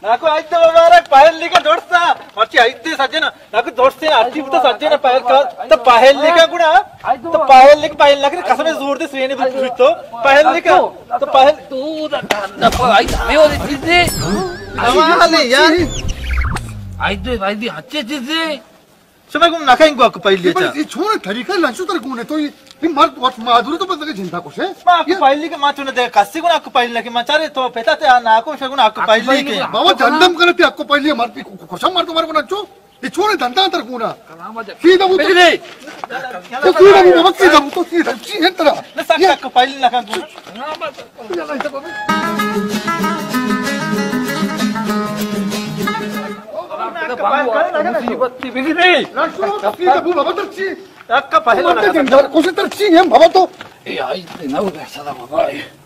నాకు అయితే బాబారా పాయల్ లిక దొడతా వచ్చి అయితే సజ్జన నాకు దొడితే అట్టితో సజ్జన పాయల్ త పాయల్ లిక కూడా త పాయల్ లిక పాయల్ లక కసమే జోర్దే శ్రేణి బితో పాయల్ లిక త పాయల్ तू दा आई हमें और चीजें नवाले यार आई दी अच्छे चीजें समय को नाका इनको आपको पाइल लिया ये छोड़ तरीका लंचो तर कौन है तो ये मर्द वट माधुरी तो बंदे चिंता कुछ है मैं आपको पाइल लिके मां तूने देखा कस्सी को आपको पाइल लिके मां चारे तो पेता ते नाको शगु आपको पाइल लिके बाबा जन्नम करते आपको पहले मारती कोशम मार तुम्हारे को नचो ये छोड़ धंधा तर कौन है सीधा वो तो सीधा वो बाबा सीधा वो तो सीधा है तेरा न सकता आपको पाइल लगा को मुसीबत की बिगड़ी नहीं सीधा वो बाबा तरची आपका पाइल कोशिश तरची है बाबा तो ए आई ना वो कैसा था बाबा